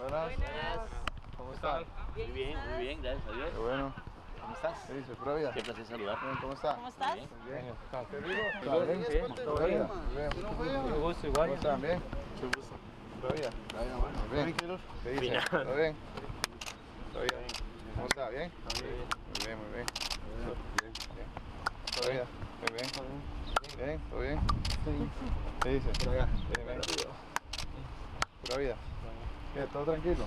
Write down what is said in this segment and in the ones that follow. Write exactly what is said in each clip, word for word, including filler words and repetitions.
Buenas. Buenas. ¿Cómo están? Muy bien, muy bien, gracias a Dios. Qué bueno. ¿Cómo estás? ¿Qué dice? ¿Pura vida? Qué placer saludarte. Bien, ¿cómo está? ¿Cómo estás? Bien. Muy bien. ¿Qué rico? Bien. ¿Está bien? Bien. ¿Pura vida? Muy bien. Mucho gusto, igual. ¿Cómo están? ¿Bien? Mucho gusto. ¿Pura vida? Muy bien. ¿Qué dice? Bien. ¿Todo bien? ¿Todo bien? ¿Cómo está? ¿Bien? Muy bien, muy bien. Bien. ¿Pura vida? Muy bien. ¿Bien? ¿Todo bien? ¿Qué dice? Bien, bien. ¿Pura vida? ¿Qué? ¿Todo tranquilo?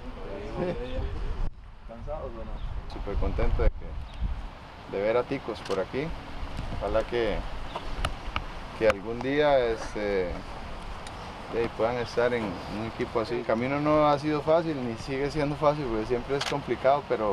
¿Cansados o no? Súper contento de, que, de ver a ticos por aquí. Ojalá que, que algún día este, eh, puedan estar en un equipo así. El camino no ha sido fácil ni sigue siendo fácil porque siempre es complicado, pero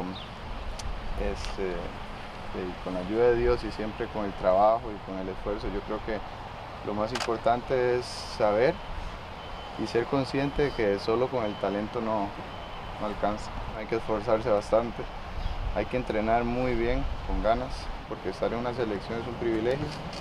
este, eh, con la ayuda de Dios y siempre con el trabajo y con el esfuerzo, yo creo que lo más importante es saber y ser consciente de que solo con el talento no, no alcanza. Hay que esforzarse bastante, hay que entrenar muy bien, con ganas, porque estar en una selección es un privilegio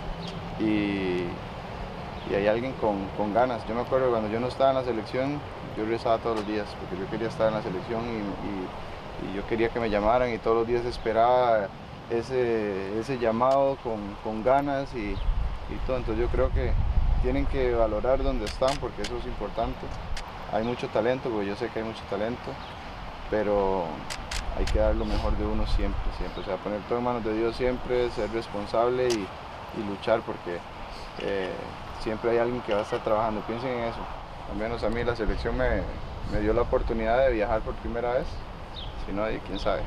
y, y hay alguien con, con ganas. Yo me acuerdo cuando yo no estaba en la selección, yo rezaba todos los días, porque yo quería estar en la selección y, y, y yo quería que me llamaran y todos los días esperaba ese, ese llamado con, con ganas y, y todo. Entonces yo creo que tienen que valorar donde están porque eso es importante. Hay mucho talento, porque yo sé que hay mucho talento, pero hay que dar lo mejor de uno siempre, siempre. O sea, poner todo en manos de Dios siempre, ser responsable y, y luchar porque eh, siempre hay alguien que va a estar trabajando. Piensen en eso. Al menos a mí la selección me, me dio la oportunidad de viajar por primera vez. Si no, quién sabe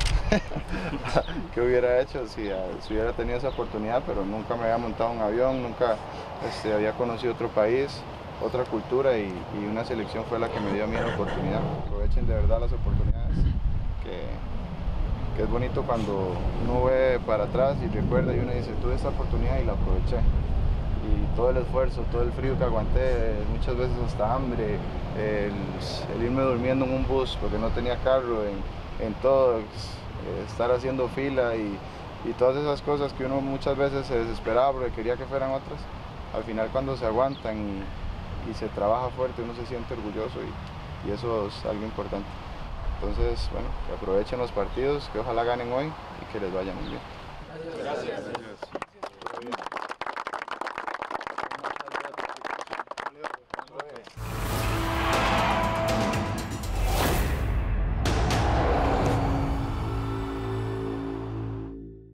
qué hubiera hecho si, si hubiera tenido esa oportunidad, pero nunca me había montado un avión, nunca este, había conocido otro país, otra cultura y, y una selección fue la que me dio a mí la oportunidad. Aprovechen de verdad las oportunidades, que, que es bonito cuando uno ve para atrás y recuerda y uno dice, tuve esta oportunidad y la aproveché. Y todo el esfuerzo, todo el frío que aguanté, muchas veces hasta hambre, el, el irme durmiendo en un bus porque no tenía carro, en, en todo, estar haciendo fila y, y todas esas cosas que uno muchas veces se desesperaba porque quería que fueran otras, al final cuando se aguantan y, y se trabaja fuerte uno se siente orgulloso y, y eso es algo importante. Entonces, bueno, que aprovechen los partidos, que ojalá ganen hoy y que les vaya muy bien. Gracias. Gracias.